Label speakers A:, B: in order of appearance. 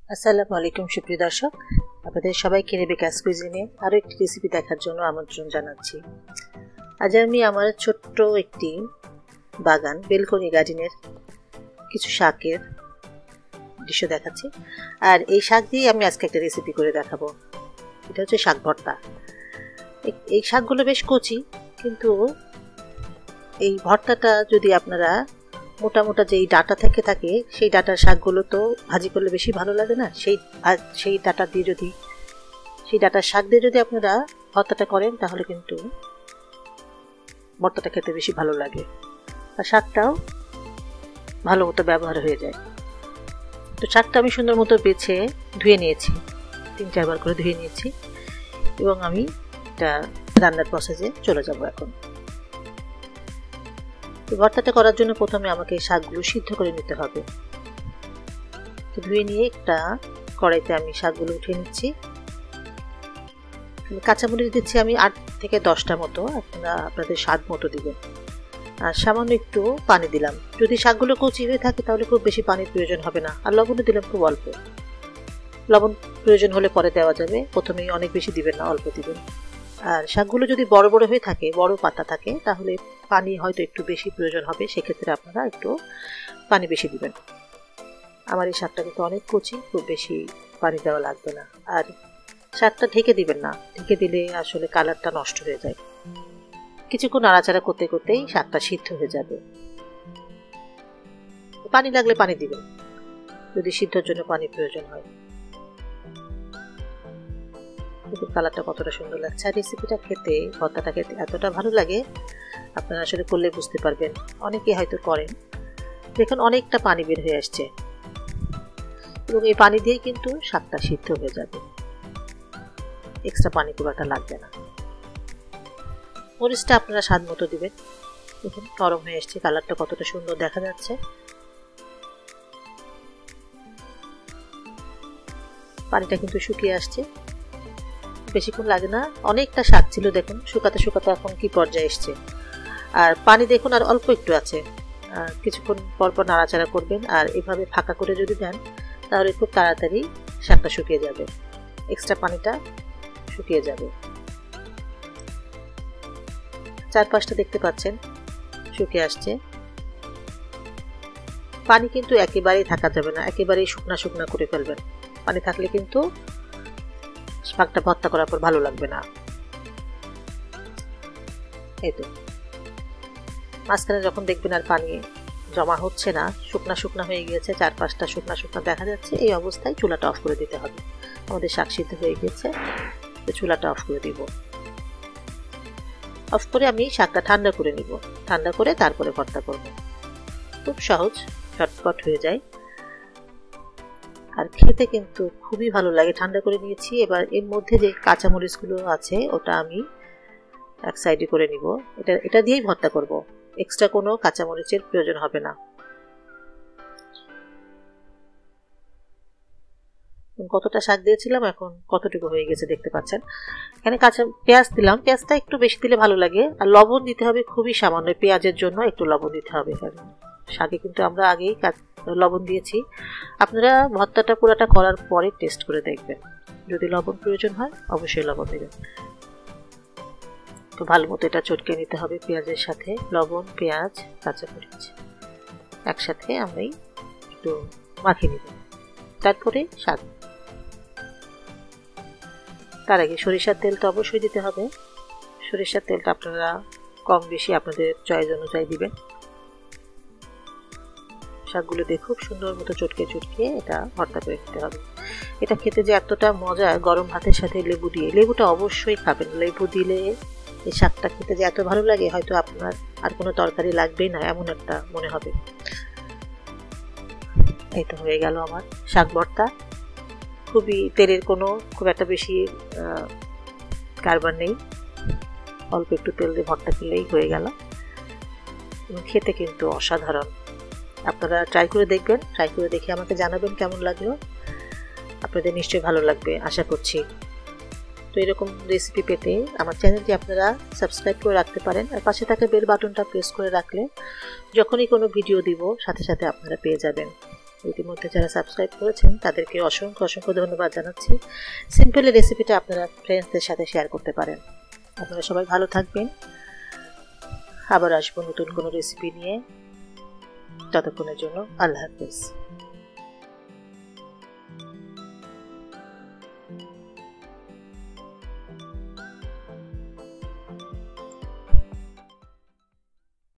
A: আসসালামু আলাইকুম সুপ্রিয় দর্শক, আপনাদের সবাইকে রেবেকা কুইজিনে আরও একটি রেসিপি দেখার জন্য আমন্ত্রণ জানাচ্ছি। আজ আমি আমার ছোট্ট একটি বাগান বেলকনি গার্ডেনের কিছু শাকের দৃশ্য দেখাচ্ছি। আর এই শাক দিয়ে আমি আজকে একটা রেসিপি করে দেখাবো। এটা হচ্ছে শাক ভর্তা। এই শাকগুলো বেশ কচি, কিন্তু এই ভর্তাটা যদি আপনারা মোটা মোটা যেই ডাটা থেকে থাকে সেই ডাটার শাকগুলো তো ভাজি করলে বেশি ভালো লাগে না। সেই ডাটার শাক দিয়ে যদি আপনারা ভর্তাটা করেন তাহলে কিন্তু ভর্তাটা খেতে বেশি ভালো লাগে, আর শাকটাও ভালো মতো ব্যবহার হয়ে যায়। তো শাকটা আমি সুন্দর মতো বেছে ধুয়ে নিয়েছি, 3-4 বার করে ধুয়ে নিয়েছি, এবং আমি এটা রান্নার প্রসেসে চলে যাব এখন। ভর্তাটা করার জন্য প্রথমে আমাকে শাকগুলো সিদ্ধ করে নিতে হবে। ধুয়ে নিয়ে একটা কড়াইতে আমি শাকগুলো উঠিয়ে নিচ্ছি। কাঁচামরিচ দিচ্ছি আমি 8 থেকে 10টা মতো, আপনারা আপনাদের স্বাদ মতো দিবেন। আর সামান্য একটু পানি দিলাম। যদি শাকগুলো কচি হয়ে থাকে তাহলে খুব বেশি পানির প্রয়োজন হবে না। আর লবণও দিলাম খুব অল্প। লবণ প্রয়োজন হলে পরে দেওয়া যাবে, প্রথমেই অনেক বেশি দিবেন না, অল্প দিবেন। আর শাকগুলো যদি বড় বড় হয়ে থাকে, বড় পাতা থাকে, তাহলে পানি হয়তো একটু বেশি প্রয়োজন হবে, সেক্ষেত্রে আপনারা একটু পানি বেশি দিবেন। আমার এই শাকটা কিন্তু অনেক কচি, খুব বেশি পানি দেওয়া লাগবে না। আর শাকটা ঢেকে দিবেন না, ঢেকে দিলে আসলে কালারটা নষ্ট হয়ে যায়। কিছুক্ষণ নাড়াচাড়া করতে করতেই শাকটা সিদ্ধ হয়ে যাবে। পানি লাগলে পানি দিবেন, যদি সিদ্ধর জন্য পানি প্রয়োজন হয়। কালারটা কতটা সুন্দর লাগছে। আর রেসিপিটা খেতে, ভর্তাটা খেতে এতটা ভালো লাগে, আপনারা আসলে করলে বুঝতে পারবেন। অনেকে হয়তো করেন। দেখুন অনেকটা পানি বের হয়ে আসছে, এবং এই পানি দিয়েই কিন্তু শাকটা সিদ্ধ হয়ে যাবে, এক্সট্রা পানি পুরোটা লাগবে না। মরিচটা আপনারা স্বাদ মতো দিবেন। দেখুন নরম হয়ে আসছে, কালারটা কতটা সুন্দর দেখা যাচ্ছে। পানিটা কিন্তু শুকিয়ে আসছে, বেশিক্ষণ লাগে না। অনেকটা শাক ছিল, দেখুন শুকাতে শুকাতে এখন কি পর্যায়ে এসছে। আর পানি দেখুন আর অল্প একটু আছে। কিছুক্ষণ পরপর নাড়াচাড়া করবেন, আর এভাবে ফাঁকা করে যদি দেন তাহলে খুব তাড়াতাড়ি শাকটা শুকিয়ে যাবে, এক্সট্রা পানিটা শুকিয়ে যাবে। চারপাশটা দেখতে পাচ্ছেন শুকিয়ে আসছে। পানি কিন্তু একেবারেই থাকা যাবে না, একেবারেই শুকনা শুকনা করে ফেলবেন। পানি থাকলে কিন্তু শাকটা ভর্তা করার পর ভালো লাগবে না। এই তো মাঝখানে যখন দেখবেন আর পানি জমা হচ্ছে না, শুকনা শুকনা হয়ে গিয়েছে, চারপাশটা শুকনা শুকনা দেখা যাচ্ছে, এই অবস্থায় চুলাটা অফ করে দিতে হবে। আমাদের শাক সিদ্ধ হয়ে গিয়েছে, চুলাটা অফ করে দিব। অফ করে আমি শাকটা ঠান্ডা করে নিব। ঠান্ডা করে তারপরে ভর্তা করব। খুব সহজ, ঝটপট হয়ে যায়, আর খেতে কিন্তু খুবই ভালো লাগে। ঠান্ডা করে নিয়েছি। এবার এর মধ্যে যে কাঁচামরিচগুলো আছে ওটা আমি এক সাইডে করে নিব। এটা দিয়েই ভর্তা করব, এক্সট্রা কোনো কাঁচামরিচের প্রয়োজন হবে না। কতটা শাক দিয়েছিলাম, এখন কতটুকু হয়ে গেছে দেখতে পাচ্ছেন। এখানে কাঁচা পেঁয়াজ দিলাম, পেঁয়াজটা একটু বেশি দিলে ভালো লাগে। আর লবণ দিতে হবে খুবই সামান্য, পেঁয়াজের জন্য একটু লবণ দিতে হবে। শাকে কিন্তু আমরা আগেই লবণ দিয়েছি। আপনারা ভর্তাটা পুরাটা করার পরে টেস্ট করে দেখবেন, যদি লবণ প্রয়োজন হয় অবশ্যই লবণ দেবেন। তো ভালো মতো এটা চটকে নিতে হবে পেঁয়াজের সাথে। লবণ, পেঁয়াজ, কাঁচামরিচ একসাথে আমি একটু মাখিয়ে নিব, তারপরে শাক। তার আগে সরিষার তেল তো অবশ্যই দিতে হবে। সরিষার তেলটা আপনারা কম বেশি আপনাদের চয়েস অনুযায়ী দিবেন। শাকগুলো দিয়ে খুব সুন্দর মতো চটকে চটকে এটা ভর্তা করে নিতে হবে। এটা খেতে যে এতটা মজা, গরম ভাতের সাথে লেবু দিয়ে, লেবুটা অবশ্যই খাবেন। লেবু দিলে এই শাকটা খেতে যে এত ভালো লাগে, হয়তো আপনার আর কোনো তরকারি লাগবেই না, এমন একটা মনে হবে। এই তো হয়ে গেল আমার শাক ভর্তা। খুবই তেলের খুব একটা বেশি কারবার নেই, অল্প একটু তেল দিয়ে ভর্তা খেলেই হয়ে গেল। এবং খেতে কিন্তু অসাধারণ। আপনারা ট্রাই করে দেখবেন, ট্রাই করে দেখে আমাকে জানাবেন কেমন লাগলো। আপনাদের নিশ্চয়ই ভালো লাগবে আশা করছি। তো এরকম রেসিপি পেতে আমার চ্যানেলটি আপনারা সাবস্ক্রাইব করে রাখতে পারেন, আর পাশে থাকা বেল বাটনটা প্রেস করে রাখলে যখনই কোনো ভিডিও দিব সাথে সাথে আপনারা পেয়ে যাবেন। ইতিমধ্যে যারা সাবস্ক্রাইব করেছেন তাদেরকে অসংখ্য অসংখ্য ধন্যবাদ জানাচ্ছি। সিম্পল এই রেসিপিটা আপনারা ফ্রেন্ডসদের সাথে শেয়ার করতে পারেন। আপনারা সবাই ভালো থাকবেন। আবার আসবো নতুন কোনো রেসিপি নিয়ে। ততক্ষণের জন্য আল্লাহ হাফেজ।